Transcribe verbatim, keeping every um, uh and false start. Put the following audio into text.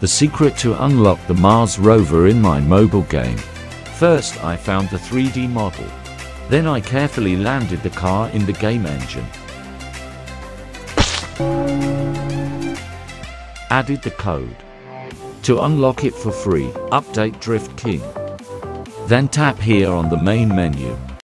The secret to unlock the Mars rover in my mobile game. First, I found the three D model. Then I carefully landed the car in the game engine. Added the code. To unlock it for free, update Drift King. Then tap here on the main menu.